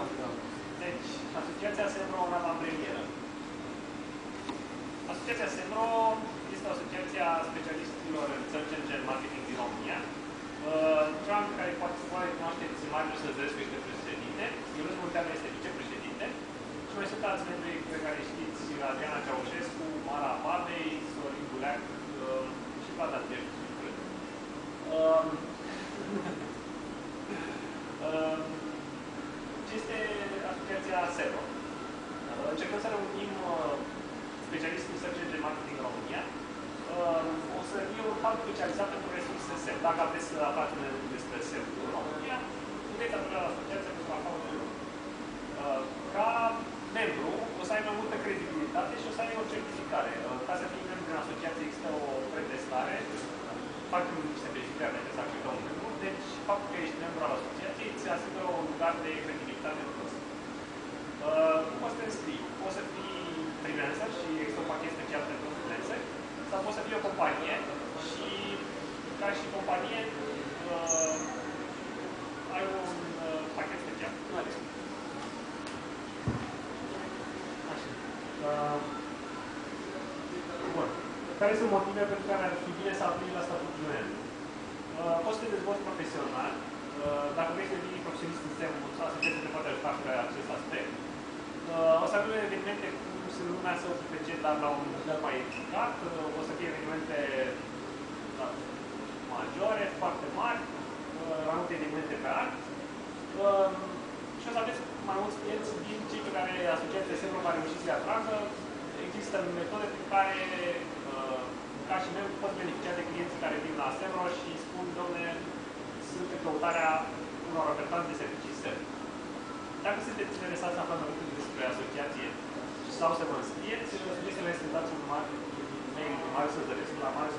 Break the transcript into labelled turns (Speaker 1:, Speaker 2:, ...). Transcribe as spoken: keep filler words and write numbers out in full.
Speaker 1: Deci, Asociația Semro, în avantpremieră. Asociația Semro este o asociație a specialiștilor în search engine marketing din România. Cea în care poate să poate cunoașteți Marius Săzărescu este președinte, Ionuț Munteanu este vicepreședinte și mai sunt alți membri pe care știți, Adriana Ceaușescu, Mara Pavei, Sorin Buleac și Vlad Andreescu. Ce este asociația Semro? Încercăm să reunim specialiști în search engine marketing în România. O să fie un hub specializat pentru resurse S E O. Dacă vreți să aflați despre S E O în România, puteți apela la asociație pentru a face un lucru. Ca membru, o să ai mai multă credibilitate și o să ai o certificare. Ca să fii membru în asociație există o pretestare. Fac niște verificări dacă s-a acceptat un membru. Deci, faptul că ești membru al asociației îți asigură un lugar de credibilitate în plus. Cum poți să te înscrii? Poți să fii freelancer și există un pachet special pentru freelancer. Sau poți să fii o companie și, ca și companie, uh, ai un uh, pachet special. Așa. Uh, bun. Care sunt motivele pentru care ar fi bine să aplici la statutul de membru? Uh, poți să te dezvolți profesional. Uh, dacă vrei să devii profesionist în S E O, asociația te poate ajuta pe acest aspect. Uh, o să avem evenimente cum sunt lumea S E O P P C, dar la un nivel mai ridicat. Uh, o să fie evenimente da, majore, foarte mari, uh, la multe evenimente pe an. Uh, și o să aveți mai mulți clienți din cei pe care asociația Semro va reuși să-i atragă. Există metode prin care, uh, ca și membru, poți beneficia de clienții care vin la Semro și spun, dom'le, sunt în căutarea unor ofertanți de servicii S E O. Dacă sunteți interesați să aflați mai multe despre asociație sau să vă înscrieți, sugestia este să dați un mail de Marius Săzărescu la Marius